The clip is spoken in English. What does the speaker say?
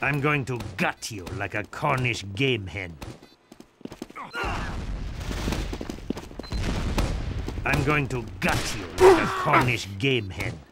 I'm going to gut you like a Cornish game hen. I'm going to gut you like a Cornish game hen.